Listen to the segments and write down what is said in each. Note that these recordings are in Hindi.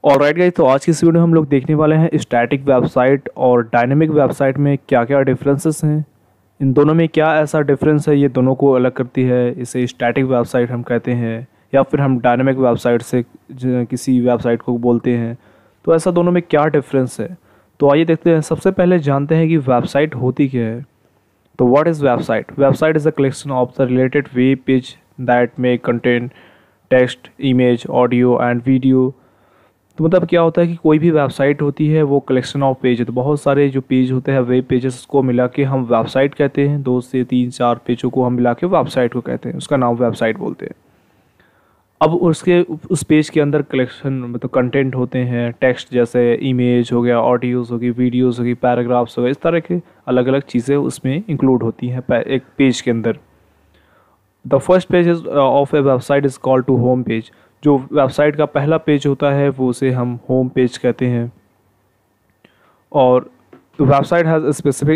ऑलराइट गाइस, तो आज की इस वीडियो में हम लोग देखने वाले हैं स्टैटिक वेबसाइट और डायनेमिक वेबसाइट में क्या क्या डिफरेंसेस हैं। इन दोनों में क्या ऐसा डिफरेंस है ये दोनों को अलग करती है। इसे स्टैटिक वेबसाइट हम कहते हैं या फिर हम डायनेमिक वेबसाइट से किसी वेबसाइट को बोलते हैं। तो ऐसा दोनों में क्या डिफरेंस है, तो आइए देखते हैं। सबसे पहले जानते हैं कि वेबसाइट होती क्या है। तो what is website? Website is a collection of the related web page that may contain text, image, audio and video. तो मतलब क्या होता है कि कोई भी वेबसाइट होती है वो कलेक्शन ऑफ पेज है। तो बहुत सारे जो पेज होते हैं वेब पेजेस को मिला के हम वेबसाइट कहते हैं। 2 से 3 4 पेजों को हम मिला के वेबसाइट को कहते हैं, उसका नाम वेबसाइट बोलते हैं। अब उसके उस पेज के अंदर कलेक्शन मतलब कंटेंट होते हैं, टेक्स्ट जैसे इमेज हो गया, ऑडियोज़ होगी, वीडियोज़ होगी, पैराग्राफ्स हो गए, इस तरह के अलग अलग चीज़ें उसमें इंक्लूड होती हैं एक पेज के अंदर। The first page is of a website is called to home page. जो वेबसाइट का पहला पेज होता है वो उसे हम होम पेज कहते हैं। और website has specific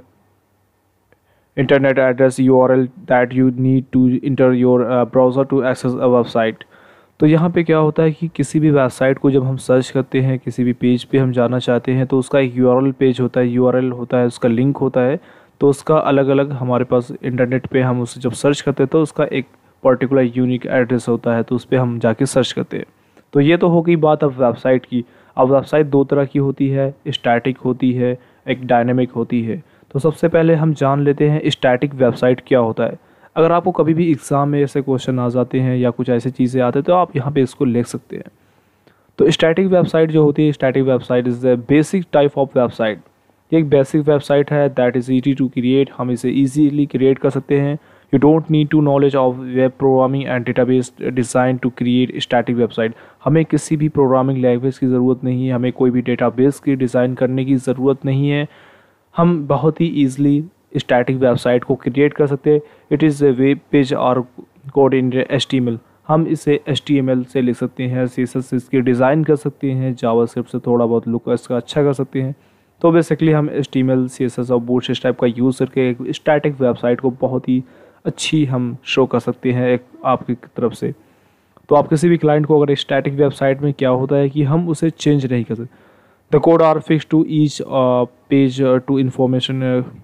internet address URL that you need to enter your browser to access a website. तो यहाँ पे क्या होता है कि किसी भी वेबसाइट को जब हम सर्च करते हैं, किसी भी पेज पे हम जाना चाहते हैं, तो उसका एक URL पेज होता है, URL होता है, उसका लिंक होता है। तो उसका अलग अलग हमारे पास इंटरनेट पे हम उसे जब सर्च करते हैं तो उसका एक पर्टिकुलर यूनिक एड्रेस होता है, तो उस पर हम जाके सर्च करते हैं। तो ये तो हो गई बात अब वेबसाइट की। अब वेबसाइट दो तरह की होती है, स्टैटिक होती है, एक डायनेमिक होती है। तो सबसे पहले हम जान लेते हैं स्टैटिक वेबसाइट क्या होता है। अगर आपको कभी भी एग्ज़ाम में ऐसे क्वेश्चन आ जाते हैं या कुछ ऐसी चीज़ें आते हैं तो आप यहाँ पे इसको लिख सकते हैं। तो स्टैटिक वेबसाइट जो होती है, static website is the basic type of website. ये एक बेसिक वेबसाइट है that is easy to create. हम इसे ईजीली क्रिएट कर सकते हैं। You don't need to knowledge of web programming and database design to create static website. हमें किसी भी प्रोग्रामिंग लैंग्वेज की ज़रूरत नहीं है, हमें कोई भी डेटाबेस की डिज़ाइन करने की ज़रूरत नहीं है। हम बहुत ही ईजिली स्टैटिक वेबसाइट को क्रिएट कर सकते हैं। It is a web page और कोड इन HTML। हम इसे HTML से लिख सकते हैं, CSS से इसकी डिज़ाइन कर सकते हैं, जावास्क्रिप्ट से थोड़ा बहुत लुक इसका अच्छा कर सकते हैं। तो बेसिकली हम HTML, CSS और बूटस्ट्रैप का यूज़ करके एक स्टैटिक वेबसाइट को बहुत ही अच्छी हम शो कर सकते हैं एक आपकी तरफ से। तो आप किसी भी क्लाइंट को अगर स्टैटिक वेबसाइट में क्या होता है कि हम उसे चेंज नहीं कर सकते। The code are fix to each page to information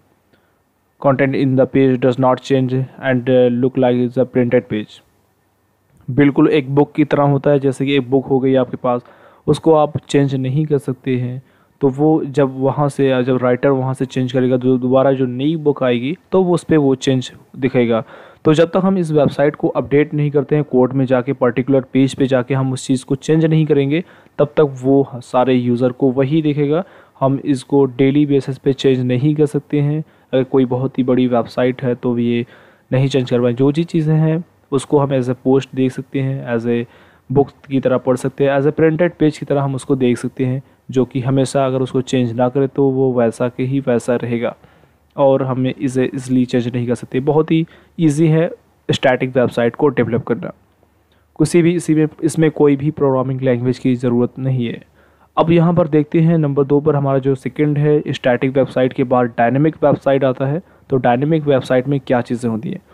content in the page does not change and look like is a printed page. बिल्कुल एक बुक की तरह होता है, जैसे कि एक बुक हो गई आपके पास, उसको आप चेंज नहीं कर सकते हैं। तो वो जब वहाँ से जब राइटर वहाँ से चेंज करेगा तो दोबारा जो नई बुक आएगी तो वो उस पर वो चेंज दिखेगा। तो जब तक हम इस वेबसाइट को अपडेट नहीं करते हैं, कोड में जाके पर्टिकुलर पेज पे जाके हम उस चीज़ को चेंज नहीं करेंगे, तब तक वो सारे यूज़र को वही दिखेगा। हम इसको डेली बेसिस पे चेंज नहीं कर सकते हैं। अगर कोई बहुत ही बड़ी वेबसाइट है तो ये नहीं चेंज कर पाए। जो जी चीज़ें हैं उसको हम एज ए पोस्ट देख सकते हैं, एज ए बुक की तरह पढ़ सकते हैं, एज ए प्रिंटेड पेज की तरह हम उसको देख सकते हैं, जो कि हमेशा अगर उसको चेंज ना करें तो वो वैसा के ही वैसा रहेगा और हमें इसे इसलिए चेंज नहीं कर सकते। बहुत ही ईजी है स्टैटिक वेबसाइट को डेवलप करना। किसी भी इसमें कोई भी प्रोग्रामिंग लैंग्वेज की ज़रूरत नहीं है। अब यहाँ पर देखते हैं नंबर 2 पर हमारा जो सेकंड है, स्टैटिक वेबसाइट के बाद डायनेमिक वेबसाइट आता है। तो डायनेमिक वेबसाइट में क्या चीज़ें होती हैं?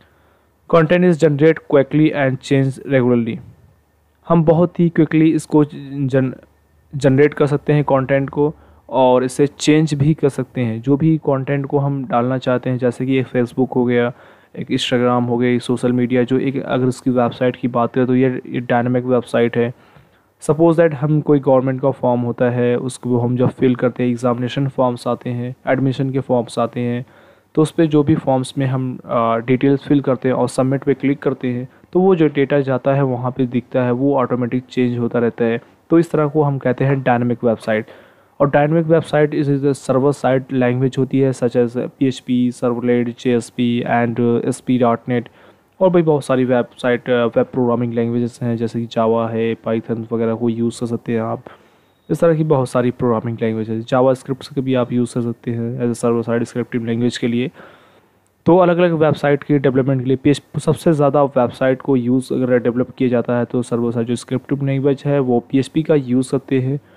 Content is generate quickly and change regularly. हम बहुत ही क्विकली इसको जनरेट कर सकते हैं कंटेंट को, और इसे चेंज भी कर सकते हैं। जो भी कंटेंट को हम डालना चाहते हैं, जैसे कि एक फेसबुक हो गया, एक इंस्टाग्राम हो गई, सोशल मीडिया, जो एक अगर इसकी वेबसाइट की बात करें तो ये डायनेमिक वेबसाइट है। सपोज़ दैट हम कोई गवर्नमेंट का फॉर्म होता है, उसको हम जब फिल करते हैं, एग्ज़ामिनेशन फॉर्म्स आते हैं, एडमिशन के फॉर्म्स आते हैं, तो उस पर जो भी फॉर्म्स में हम डिटेल्स फिल करते हैं और सबमिट पे क्लिक करते हैं, तो वो जो डेटा जाता है वहाँ पे दिखता है, वो ऑटोमेटिक चेंज होता रहता है। तो इस तरह को हम कहते हैं डायनेमिक वेबसाइट। और dynamic website is server side language होती है, such as PHP, servlet, JSP and ASP.NET। और भी बहुत सारी वेब प्रोग्रामिंग लैंग्वेजेस हैं, जैसे कि जावा है, पाइथन वगैरह को यूज़ कर सकते हैं आप। इस तरह की बहुत सारी प्रोग्रामिंग लैंग्वेज है। जावा स्क्रिप्ट के भी आप यूज़ कर सकते हैं as a server side scripting language के लिए। तो अलग अलग वेबसाइट के डेवलपमेंट के लिए PHP सबसे ज़्यादा वेबसाइट को यूज़ अगर डेवलप किया जाता है तो सर्वर साइड जो स्क्रिप्टिंग लैंग्वेज है वो PHP का यूज़ करते हैं।